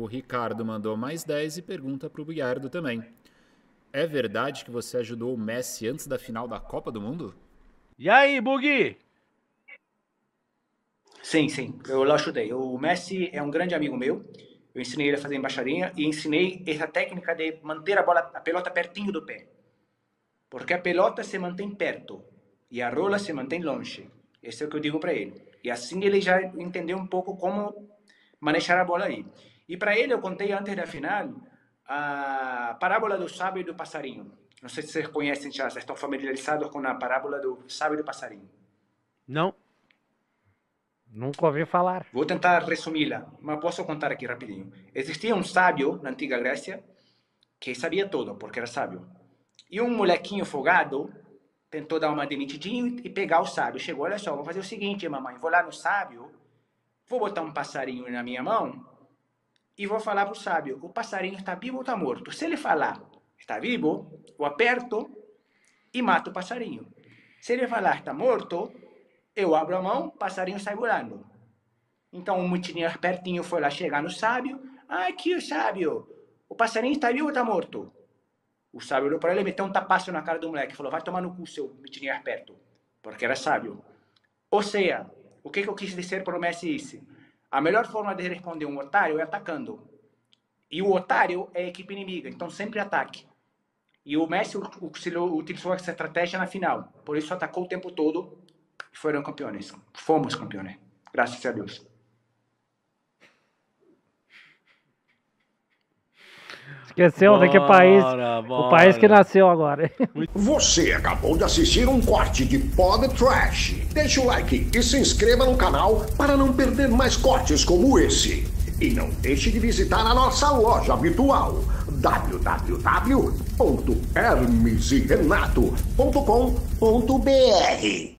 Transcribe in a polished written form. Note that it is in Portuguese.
Ricardo mandou mais 10 e pergunta para o Biardo também. É verdade que você ajudou o Messi antes da final da Copa do Mundo? E aí, Bugui? Sim, eu o ajudei. O Messi é um grande amigo meu. Eu ensinei ele a fazer embaixadinha e ensinei essa técnica de manter a pelota pertinho do pé. Porque a pelota se mantém perto e a rola se mantém longe. Esse é o que eu digo para ele. E assim ele já entendeu um pouco como manejar a bola aí. E para ele eu contei antes da final a parábola do sábio e do passarinho. Não sei se vocês conhecem já estão familiarizados com a parábola do sábio e do passarinho. Não. Nunca ouvi falar. Vou tentar resumi-la, mas posso contar aqui rapidinho. Existia um sábio na antiga Grécia que sabia tudo, porque era sábio. E um molequinho folgado tentou dar uma demitidinha e pegar o sábio. Chegou, olha só, vou fazer o seguinte, mamãe, vou lá no sábio, vou botar um passarinho na minha mão e vou falar pro sábio, o passarinho está vivo ou está morto? Se ele falar, está vivo, eu aperto e mato o passarinho. Se ele falar, está morto, eu abro a mão, o passarinho sai voando. Então, um mutininho pertinho foi lá chegar no sábio. Ah, aqui o sábio. O passarinho está vivo ou está morto? O sábio olhou para ele e meteu um tapaço na cara do moleque. Falou, vai tomar no cu, seu mutininho esperto. Porque era sábio. Ou seja, o que eu quis dizer para o Messi isso? A melhor forma de responder um otário é atacando. E o otário é a equipe inimiga. Então, sempre ataque. E o Messi utilizou essa estratégia na final. Por isso, atacou o tempo todo. Foram campeões. Fomos campeões. Graças a Deus. Esqueceu de que país? O país que nasceu agora. Você acabou de assistir um corte de Pod Trash. Deixe o like e se inscreva no canal para não perder mais cortes como esse. E não deixe de visitar a nossa loja virtual www.hermeserenato.com.br.